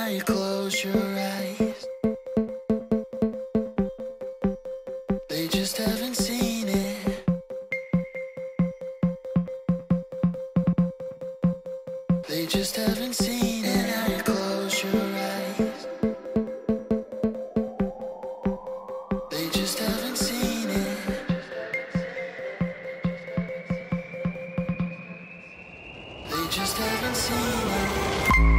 now you close your eyes. They just haven't seen it. They just haven't seen it. And now you close your eyes. They just haven't seen it. They just haven't seen it.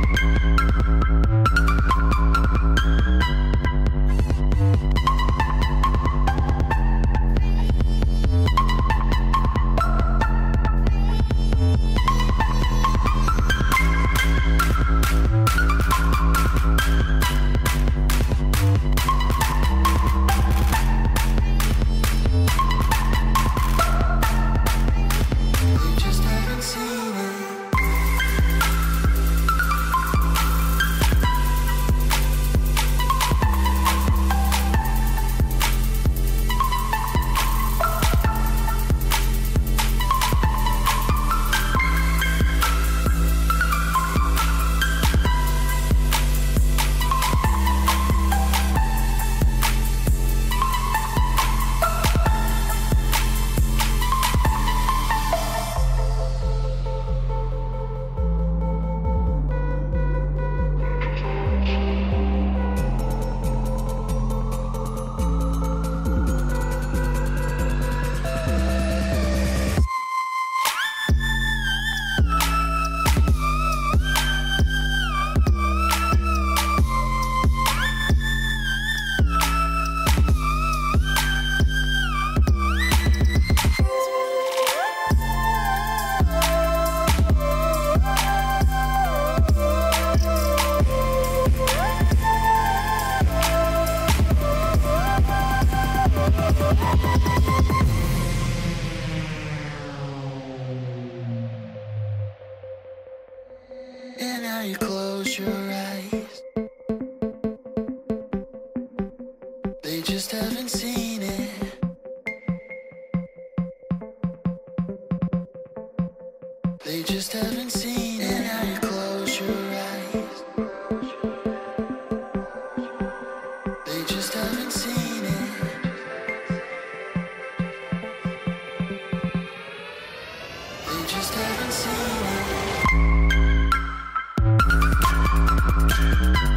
And now you close your eyes. They just haven't seen it. They just haven't seen it. And now you close your eyes. They just haven't seen it. They just haven't seen it.